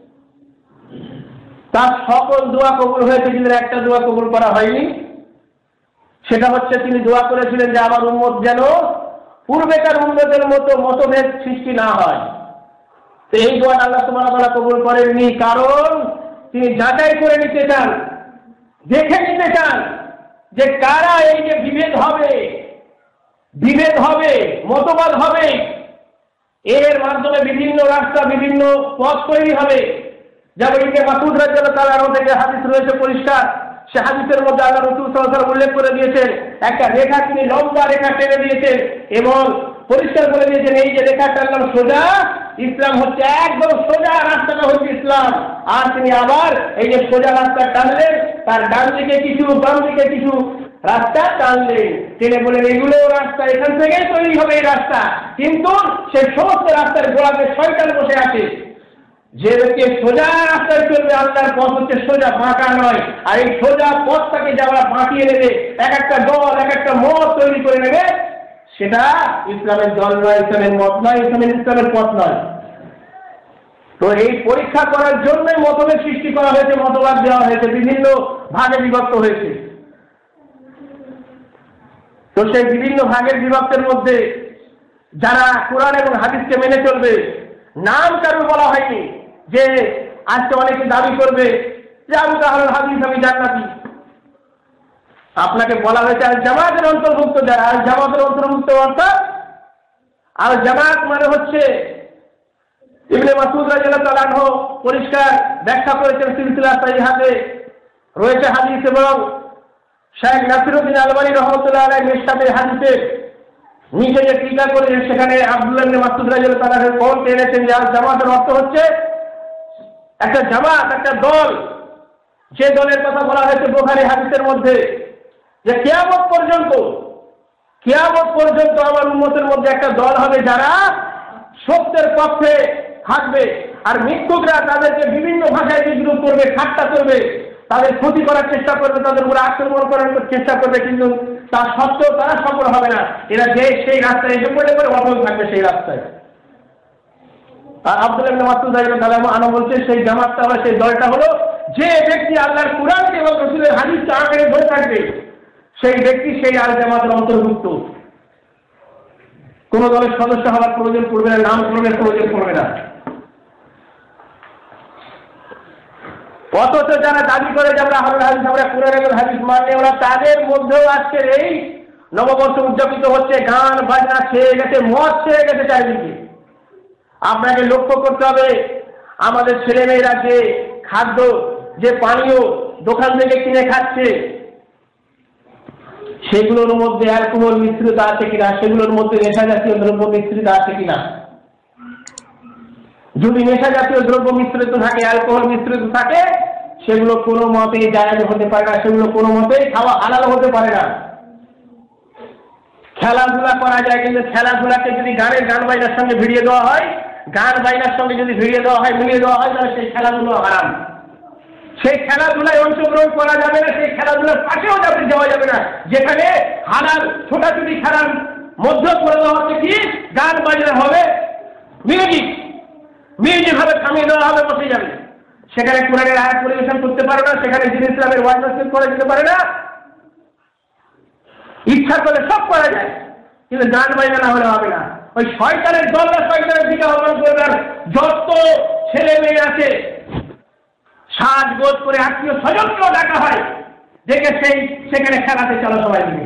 তার সকল দোয়া কবুল হয়েছে, কিন্তু একটা দোয়া কবুল করা হয়নি। সেটা হচ্ছে তিনি দোয়া করেছিলেন যে আমার উম্মত যেন পূর্বেকার উম্মতের মতো মতভেদ সৃষ্টি না হয়। তো এই দোয়া আল্লাহ সুবহানাহু ওয়া তাআলা কবুল করেননি, কারণ তিনি যাচাই করে নিতে চান, দেখে নিতে চান যে কারা এই যে বিভেদ হবে বিভেদ হবে মতবাদ হবে, এর মাধ্যমে বিভিন্ন রাস্তা বিভিন্ন পথ তৈরি হবে। যেমন ইবনে মাসউদ রাদিয়াল্লাহু তাআলা আনহু থেকে হাদিস রয়েছে পরিষ্কার, সে হাদিসের মধ্যে আল্লাহ রাসূল সাল্লাল্লাহু আলাইহি ওয়াসাল্লাম উল্লেখ করে দিয়েছেন, একটা রেখা তিনি লম্বা রেখা টেনে দিয়েছেন এবং পরিষ্কার করে দিয়েছেন এই যে রেখা টানলাম সোজা, ইসলাম হচ্ছে একদম সোজা রাস্তাটা হচ্ছে ইসলাম। আর তিনি আবার এই যে সোজা রাস্তা টানলেন, তার ডান দিকে কিছু বাম দিকে কিছু রাস্তা টানলেন, তিনি বলেন এগুলো রাস্তা এখান থেকেই তৈরি হবে এই রাস্তা, কিন্তু সেই সমস্ত রাস্তার গোড়াতে শয়তান বসে আছে। যে ব্যক্তি সোজা রাস্তায় চলবে, আল্লাহর পথ হচ্ছে সোজা, বাঁকা নয়। আর এই সোজা পথটাকে যারা বাঁকিয়ে নেবে, এক একটা দল এক একটা মত তৈরি করে নেবে, সেটা ইসলামের দল নয়, ইসলামের মত নয়, ইসলামের ইসলামের পথ নয়। তো এই পরীক্ষা করার জন্যই মতভেদ সৃষ্টি করা হয়েছে, মতবাদ দেওয়া হয়েছে, বিভিন্ন ভাগে বিভক্ত হয়েছে। তো সেই বিভিন্ন ভাগের বিভক্তের মধ্যে যারা কোরআন এবং হাদিসকে মেনে চলবে, নাম কারো বলা হয়নি যে আজকে অনেকে দাবি করবে যে আমি তাহলে হাদিস আমি জান্নাতি। আপনাকে বলা হয়েছে আল জামাতের অন্তর্ভুক্ত, আল জামাতের অন্তর্ভুক্ত অর্থাৎ আল জামাত মানে হচ্ছে ইবনে মাসউদ রাদিয়াল্লাহু তাআলা আনহু পরিষ্কার ব্যাখ্যা করেছেন, সিলসিলা সাহিহাতে রয়েছে হাদিস, এবং শেখ নাসিরউদ্দিন আলবানী রাহমাতুল্লাহ আলাইহি মিশকাতের হাদিসে নিচে যে টিকা করেছেন সেখানে আব্দুল্লাহ ইবনে মাসউদ রাদিয়াল্লাহু তাআলা আনহু কোন এনেছেন যে আল জামাতের অর্থ হচ্ছে একটা জামাত, একটা দল, যে দলের কথা বলা হয়েছে বুখারী হাদিসের মধ্যে যে কিয়ামত পর্যন্ত কিয়ামত পর্যন্ত আমার উম্মতের মধ্যে একটা দল হবে যারা সত্যের পক্ষে থাকবে, আর মিথ্যুকরা তাদেরকে বিভিন্ন ভাষায় বিদ্রুপ করবে, ঠাট্টা করবে, তাদের ক্ষতি করার চেষ্টা করবে, তাদের উপরে আক্রমণ করার চেষ্টা করবে, কিন্তু তা সত্ত্বেও তারা সফল হবে না। এরা যে সেই রাস্তায় এসে পড়ে পড়ে অটল থাকবে সেই রাস্তায়। আর আব্দুল্লাহ ইবনে মাসউদ রাদিয়াল্লাহু আনহু বলছে সেই জামাতটা হলো, সেই দলটা হলো যে ব্যক্তি আল্লাহর কুরআনকে এবং রাসূলের হাদিসকে আঁকড়ে ধরে থাকবে, সেই ব্যক্তি সেই আল জামাতের অন্তর্ভুক্ত। কোন দলের সদস্য হওয়ার প্রয়োজন পড়বে না, নাম প্রয়োগের প্রয়োজন পড়বে না। অথচ যারা দাবি করে যে আমরা আহলে হাদিস, আমরা কুরআন এবং হাদিস মানে, ওরা তাদের মধ্যেও আজকের এই নববর্ষ উদযাপিত হচ্ছে, গান বাজনা ছেয়ে গেছে, মদ ছেয়ে গেছে চারিদিকে। আপনাকে লক্ষ্য করতে হবে আমাদের ছেলেমেয়েরা যে খাদ্য, যে পানীয় দোকান থেকে কিনে খাচ্ছে, সেগুলোর মধ্যে অ্যালকোহল মিশ্রিত আছে কিনা, সেগুলোর মধ্যে নেশা জাতীয় দ্রব্য মিশ্রিত আছে কিনা। যদি নেশা জাতীয় দ্রব্য মিশ্রিত থাকে, অ্যালকোহল মিশ্রিত থাকে, সেগুলো কোনো মতেই জায়েজ হতে পারে না, সেগুলো কোনো মতেই খাওয়া হালাল হতে পারে না। খেলাধুলা করা যায়, কিন্তু খেলাধুলাকে যদি গানের গান বাইনার সঙ্গে ভিড়িয়ে দেওয়া হয়, গান বাইনার সঙ্গে যদি ভিড়িয়ে দেওয়া হয়, মিলিয়ে দেওয়া হয়, তাহলে সেই খেলাধুলো হারাম। সেই খেলাধুলায় অংশগ্রহণ করা যাবে না, সেই খেলাধুলার পাশেও যাবে যাওয়া যাবে না যেখানে হালাল ছোটাছুটি খেলার মধ্যে করে দেওয়া হচ্ছে কি গান বাজনা হবে, মিউজিক মিউজিক হবে, থামিয়ে দেওয়া হবে, বসে যাবে। সেখানে কোরআনের আয়াত পরিবেশন করতে পারে না, সেখানে দিন ইসলামের ওয়াজ নসিহত করে দিতে পারে না। ইচ্ছা করলে সব করা যায়, কিন্তু গান বাজনা না হলে হবে না। ওই শয়তানের দলটা শয়তানের দিকে আহ্বান করবে। যত ছেলে মেয়ে আছে সাজগোজ করে আত্মীয় স্বজনকেও ডাকা হয়, দেখে সেই সেখানে খেলাতে চলো সবাই মিলে।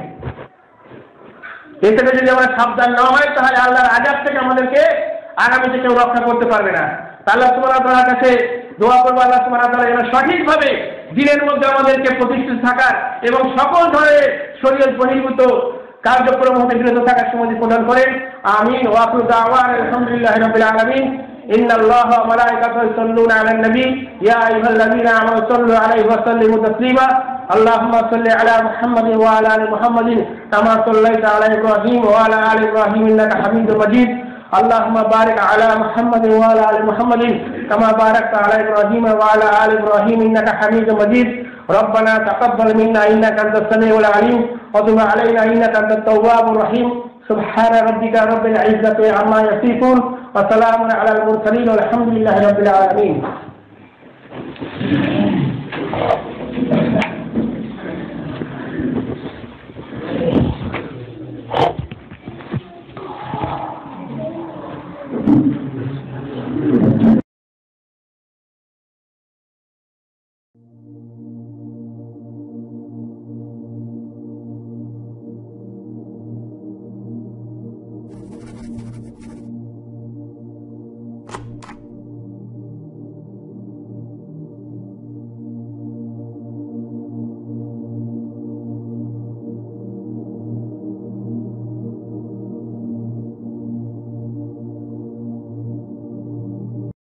এ থেকে যদি আমরা সাবধান না হয়, তাহলে আল্লাহর আযাব থেকে আমাদেরকে আগামীতে কেউ রক্ষা করতে পারবে না। আল্লাহ সুবহানাহু ওয়া তাআলার কাছে দোয়া করবো, আল্লাহ সুবহানাহু ওয়া তাআলা যেন সঠিকভাবে দিনের মধ্যে আমাদেরকে প্রতিষ্ঠিত থাকার এবং সকল ধরনের শরীয়ত বহির্ভূত কার্যক্রম হতে বিরত থাকার সময় প্রদান করেন। আমিন। ওয়া আখিরু দাওয়ানা আলহামদুলিল্লাহি রাব্বিল আলামিন। ইন্নাল্লাহা ওয়া মালাইকাতাহু ইউসাল্লুনা আলান নবী ইয়া আইয়ুহাল্লাযীনা আমানু সাল্লু আলাইহি ওয়া সাল্লিমু তাসলিমা। আল্লাহুম্মা সাল্লি আলা মুহাম্মাদিন ওয়া আলা আলি মুহাম্মাদিন কামা সাল্লাইতা আলা ইব্রাহিম ওয়া আলা আলি ইব্রাহিম ইন্নাকা হামিদুম মাজিদ। اللهم بارك على محمد وعلى ال محمد كما باركت على ابراهيم وعلى ال ابراهيم انك حميد مجيد. ربنا تقبل منا انك انت السميع العليم وتب علينا انك انت التواب الرحيم. سبحان ربك رب العزة عما يصفون وسلام على المرسلين والحمد لله رب العالمين.